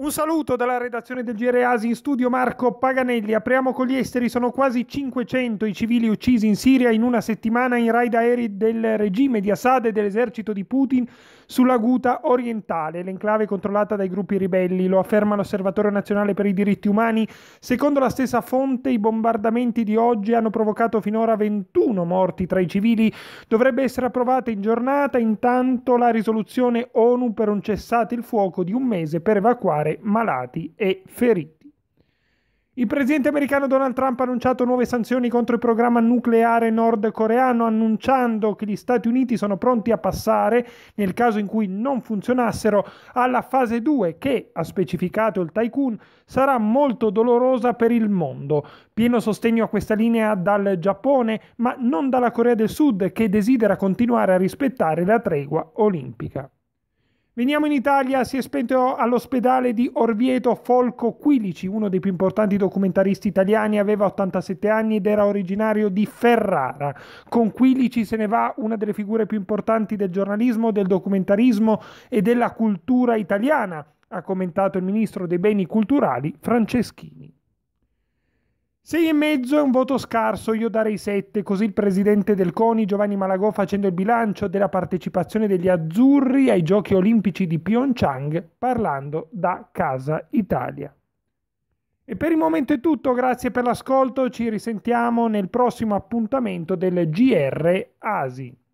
Un saluto dalla redazione del GR Asi, in studio Marco Paganelli. Apriamo con gli esteri. Sono quasi 500 i civili uccisi in Siria in una settimana in raid aerei del regime di Assad e dell'esercito di Putin sulla Ghouta orientale, l'enclave controllata dai gruppi ribelli. Lo afferma l'Osservatorio nazionale per i diritti umani. Secondo la stessa fonte, i bombardamenti di oggi hanno provocato finora 21 morti tra i civili. Dovrebbe essere approvata in giornata intanto la risoluzione ONU per un cessate il fuoco di un mese per evacuare malati e feriti. Il presidente americano Donald Trump ha annunciato nuove sanzioni contro il programma nucleare nordcoreano, annunciando che gli Stati Uniti sono pronti a passare, nel caso in cui non funzionassero, alla fase 2 che, ha specificato il tycoon, sarà molto dolorosa per il mondo. Pieno sostegno a questa linea dal Giappone, ma non dalla Corea del Sud, che desidera continuare a rispettare la tregua olimpica. Veniamo in Italia. Si è spento all'ospedale di Orvieto Folco Quilici, uno dei più importanti documentaristi italiani. Aveva 87 anni ed era originario di Ferrara. Con Quilici se ne va una delle figure più importanti del giornalismo, del documentarismo e della cultura italiana, ha commentato il ministro dei beni culturali Franceschini. 6,5 è un voto scarso, io darei 7, così il presidente del CONI Giovanni Malagò, facendo il bilancio della partecipazione degli azzurri ai Giochi Olimpici di Pyeongchang, parlando da Casa Italia. E per il momento è tutto, grazie per l'ascolto, ci risentiamo nel prossimo appuntamento del GR Asi.